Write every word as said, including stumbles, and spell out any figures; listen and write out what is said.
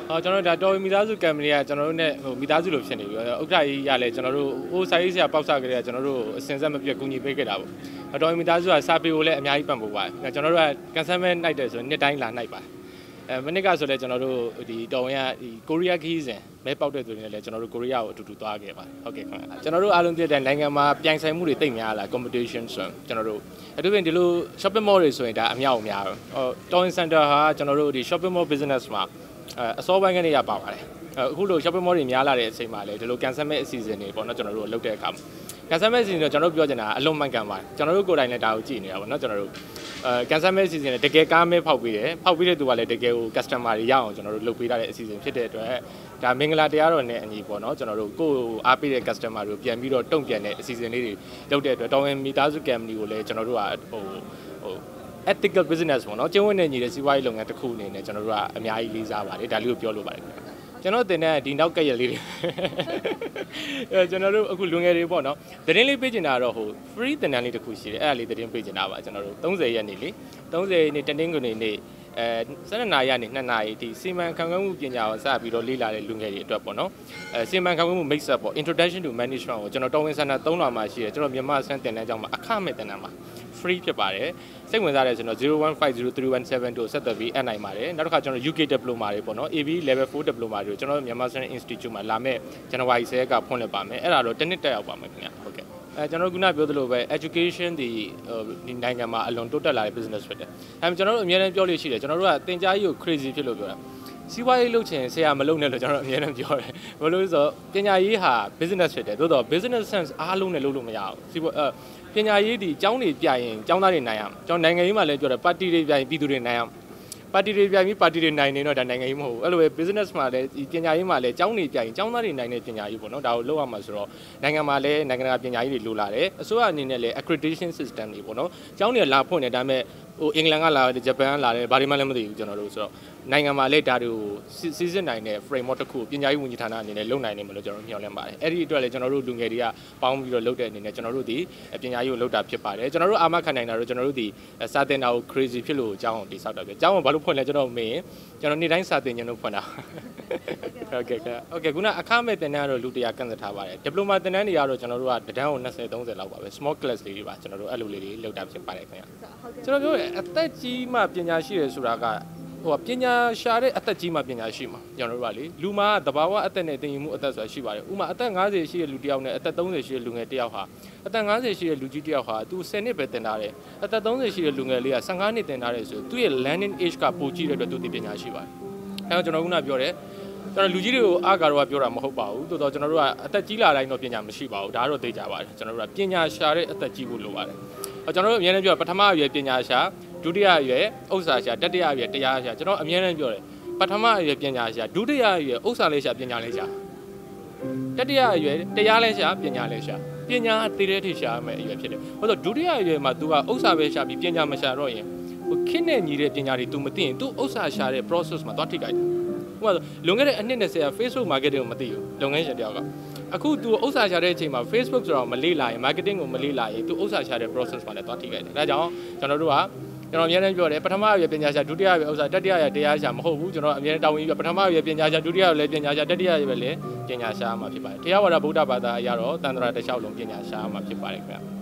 ဟောကျွန်တော်ဒါတော်မီသားစုကံမီကကျွန်တော်တို့ ਨੇ ဟိုမီသားစုလိုဖြစ်နေပြီဥက္ကဋ္ဌကြီးရလဲကျွန်တော်တို့ဟိုစာရေးဆရာပေါက်စားကြတဲ့ကျွန်တော်တို့အစင်ဆက်မပြတ်ကူညီပေးခဲ့တာပေါ့တော်မီသားစုကစာပေကိုလည်းအများကြီးပံ့ပိုးပါတယ်ကျွန်တော်တို့ကကန်ဆယ်မဲနိုင်တယ်ဆိုနှစ်တိုင်းလာနိုင်ပါအဲမနစ်ကဆိုလဲကျွန်တော်တို့ဒီတော်ဝင်ကဒီကိုရီးယားခီးစဉ်မဲပေါက်တဲ့သူတွေနဲ့လည်းကျွန်တော်တို့ကိုရီးယားကိုအတူတူသွားခဲ့ပါတယ်ဟုတ်ကဲ့ခင်ဗျာကျွန်တော်တို့အားလုံးသိတဲ့နိုင်ငံမှာပြိုင်ဆိုင်မှုတွေတိတ်များလာ competition ဆိုကျွန်တော်တို့အထူးဖြင့်ဒီလို shopping mall တွေဆိုရင်ဒါအများအများဟို Town Center ဟာကျွန်တော်တို့ဒီ shopping mall business မှာအစောပိုင်းကနေရပါပါတယ်အခုလို shopping mall တွေများလာတဲ့အချိန်မှာလည်းဒီလို cancel မဲ့အစီအစဉ်တွေပေါ့နော်ကျွန်တော်တို့လုပ်တဲ့အခါမှာ cancel မဲ့အစီအစဉ်တော့ကျွန်တော်တို့ပြောချင်တာအလုံးမှန်ကန်ပါတယ်ကျွန်တော်တို့ကိုယ်တိုင်လည်းဒါကိုကြည့်နေတာပေါ့နော်ကျွန်တော်တို့အဲ cancel မဲ့အစီအစဉ်နဲ့တကယ်ကားမဲဖောက်ပေးတယ်ဖောက်ပေးတဲ့သူကလည်းတကယ်ကို customer တွေရအောင်ကျွန်တော်တို့လုပ်ပေးထားတဲ့အစီအစဉ်ဖြစ်တဲ့အတွက်ဒါမင်္ဂလာတရားတော်နဲ့အညီပေါ့နော်ကျွန်တော်တို့ကိုယ်အားပေးတဲ့ customer တွေကိုပြန်ပြီးတော့တုံ့ပြန်တဲ့အစီအစဉ်လေးတွေလုပ်တဲ့အတွက်တော်ဝင်မိသားစု company ကိုလည်းကျွန်တော်တို့ကဟိုဟိုethical business ပေါ့နော်ကျင်းဝတ်နဲ့ညီတဲ့စီးပွားရေးလုပ်ငန်းတစ်ခုအနေနဲ့ကျွန်တော်တို့ကအများကြီးလေးစားပါတယ်ဒါလေးကိုပြောလို့ပါတယ်ကျွန်တော်တင်တဲ့ဒီနောက်ကရက်လေးတွေအဲကျွန်တော်တို့အခုလွန်ငယ်တွေပေါ့နော်သတင်းလေးပေးချင်တာတော့ဟို free တင်တန်းလေးတစ်ခုရှိတယ်အဲ့ဒါလေးသတင်းပေးချင်တာပါကျွန်တော်တို့သုံးဆယ်ရက်နေ့လေသုံးဆယ်ရက်နေ့တနင်္ဂနွေနေ့အဲဆယ်နှစ်နာရီကနေနှစ်နာရီဒီစီမံခန့်ခွဲမှုပညာကိုစပြီးတော့လေ့လာတဲ့လူငယ်တွေအတွက်ပေါ့နော်အဲစီမံခန့်ခွဲမှု mix up ပေါ့ introduction to management ကိုကျွန်တော်တော်ဝင်စံတာသုံးလွှာမှာရှိတယ်ကျွန်တော်မြန်မာဆန်းတင်တန်းကျောင်းမှာအခမဲ့တင်တန်းပါ free ဖြစ်ပါတယ်စိတ်ဝင်စားတယ်ဆိုတော့zero one five zero three one seven twoဆက်သွယ်ပြီးအပ်နိုင်ပါတယ်နောက်တစ်ခါကျွန်တော် U K diploma တွေပေါ့နော် A B level four diploma တွေကျွန်တော်မြန်မာဆန်း institute မှာလာမဲ့ဇန်နဝါရီဆယ်ရက်ကဖွင့်လှစ်ပါမယ်အဲ့ဒါတော့တစ်နှစ်တက်ရောက်ပါမယ်ခင်ဗျဟုတ်ကဲ့အဲကျွန်တော်ခုနပြောသလိုပဲ education ဒီဒီနိုင်ငံမှာအလွန်တိုးတက်လာတဲ့ business ဖြစ်တယ်အဲကျွန်တော်တို့အများနဲ့ပြောလို့ရှိတယ်ကျွန်တော်တို့ကတင် जा ကြီးကို crazy ဖြစ်လို့ပြောတာစီးပွားရေးလုပ်ချင်ဆရာမလုပ်နဲ့လို့ကျွန်တော်အများနဲ့ပြောတယ်ဘာလို့လဲဆိုတော့ပညာရေးဟာ business ဖြစ်တယ်သို့တော့ business sense အားလုံးနဲ့လုပ်လို့မရဘူးစီးပွားအဲပညာရေးဒီကျောင်းတွေပြရင်ကျောင်းသားတွေနိုင်အောင်ကျွန်တော်နိုင်ငံရေးမှာလည်းပြောတယ်ပါတီတွေပြရင်ပြည်သူတွေနိုင်အောင်ပါတီတွေပြပြီးပါတီတွေနိုင်နေတော့ဒါနိုင်ငံရေးမဟုတ်ဘူးအဲ့လိုပဲ business မှာလည်းဒီပညာရေးမှာလည်းကျောင်းတွေပြရင်ကျောင်းသားတွေနိုင်တဲ့ပညာရေးပေါ့နော်ဒါကိုလုပ်ရမှာဆိုတော့နိုင်ငံမှာလည်းနိုင်ငံတကာပညာရေးတွေလိုလာတယ်အစိုးရအနေနဲ့လည်း accreditation system တွေပေါ့နော်ကျောင်းတွေလာဖွင့်နေဒါပေမဲ့ဟိုအင်္ဂလန်ကလာတယ်ဂျပန်ကလာတယ်ဘာတွေမှလည်းမသိဘူးကျွန်တော်တို့ဆိုတော့နိုင်ငံမှာလည်းဒါတွေကိုစီစစ်နိုင်တဲ့ framework တစ်ခုပညာရေးဝန်ကြီးဌာနအနေနဲ့လုပ်နိုင်နေမှာလို့ကျွန်တော်တို့မျှော်လင့်ပါတယ်အဲ့ဒီအတွက်လည်းကျွန်တော်တို့လူငယ်တွေကပေါင်းပြီးတော့လုပ်တဲ့အနေနဲ့ကျွန်တော်တို့ဒီပညာရေးကိုလုပ်တာဖြစ်ပါတယ်ကျွန်တော်တို့အာမခံနိုင်တာတော့ကျွန်တော်တို့ဒီစာသင်တာကို crazy ဖြစ်လို့အကြောင်းကိုတိစောက်တာပဲအကြောင်းကဘာလို့ဖွင့်လဲကျွန်တော်မေးရင်ကျွန်တော်နေ့တိုင်းစာသင်ခြင်းလို့ဖွင့်တာဟုတ်ကဲ့ဟုတ်ကဲ့ခုနအခမဲ့သင်တန်းကတော့လူတရာကန့်သတ်ထားပါတယ် diploma သင်တန်းတွေကတော့ကျွန်တော်တို့ကတန်းကိုtwenty thirtyလောက်ပါပဲ small class လေးတွေပါကျွန်တော်တို့အဲ့လိုလေးတွေလုပ်တာဖြစ်ပါတယ်ခင်ဗျကျွန်တော်ပြောရအသက်ကြီးမှပညာရှိရဆိုတာကဟိုပညာရှာတဲ့အသက်ကြီးမှပညာရှိမှာကျွန်တော်တို့ကလေလူမှာတဘာဝအသက်နဲ့တင်ယူမှုအသက်ဆိုတာရှိပါတယ်ဥမာအသက်fiftyရှိတဲ့လူတစ်ယောက်နဲ့အသက်thirtyရှိတဲ့လူငယ်တစ်ယောက်ဟာအသက်fiftyရှိတဲ့လူကြီးတစ်ယောက်ဟာသူtenနှစ်ပဲတင်ထားတယ်အသက်thirtyရှိတဲ့လူငယ်လေးကfifteenနှစ်တင်ထားတယ်ဆိုသူ့ရဲ့ learning age ကပိုကြီးတဲ့အတွက်သူဒီပညာရှိပါတယ်အဲတော့ကျွန်တော်ခုနပြောတယ်ကျွန်တော်လူကြီးတွေကိုအားကတော့ပြောတာမဟုတ်ပါဘူးတိုးတော့ကျွန်တော်တို့ကအသက်ကြီးလာတိုင်းတော့ပညာမရှိပါဘူးဒါတော့သိကြပါတယ်ကျွန်တော်တို့ကပညာရှာတဲ့အသက်ကြီးဖို့လိုပါတယ်အဲကျွန်တော်တို့အများနဲ့ပြောပထမအရွယ်ပညာရှာဒုတိယအရွယ်ဥစ္စာရှာတတိယအရွယ်တရားရှာကျွန်တော်အများနဲ့ပြောတယ်ပထမအရွယ်ပညာရှာဒုတိယအရွယ်ဥစ္စာလေးရှာပညာလေးရှာတတိယအရွယ်တရားလေးရှာပညာလေးရှာပညာအသေးသေးထိရှာမယ်အရွယ်ဖြစ်တယ်ဘာလို့ဒုတိယအရွယ်မှာ तू ကဥစ္စာပဲရှာပြီးပညာမရှာတော့ရင်ဟိုခင်းနဲ့ညီတဲ့ပညာတွေ तू မသိရင် तू ဥစ္စာရှာတဲ့ process မှာသွားထိခိုက်တယ်ဥပမာလွန်ခဲ့တဲ့အနှစ်twenty က Facebook marketing ကိုမသိဘူးလုပ်ငန်းရှင်တယောက်ကအခု तू ဥစ္စာရှာတဲ့အချိန်မှာ Facebook ဆိုတော့မလေ့လာရင် marketing ကိုမလေ့လာရင် तू ဥစ္စာရှာတဲ့ process မှာလည်းသွားထိခိုက်တယ်ဒါကြောင့်ကျွန်တော်တို့ကကျွန်တော်အများနဲ့ပြောတယ်ပထမအရွယ်ပညာရှာဒုတိယအရွယ်ဥစ္စာတတိယအရွယ်တရားရှာမဟုတ်ဘူးကျွန်တော်အများနဲ့တောင်းပြီးပထမအရွယ်ပညာရှာဒုတိယအရွယ်လည်းပညာရှာတတိယအရွယ်လည်းပညာရှာမှာဖြစ်ပါတယ်တရားဝါဒဗုဒ္ဓဘာသာအရတော့တန်ត្រာတစ်လျှောက်လုံးပညာရှာမှာဖြစ်ပါတယ်ခင်ဗျ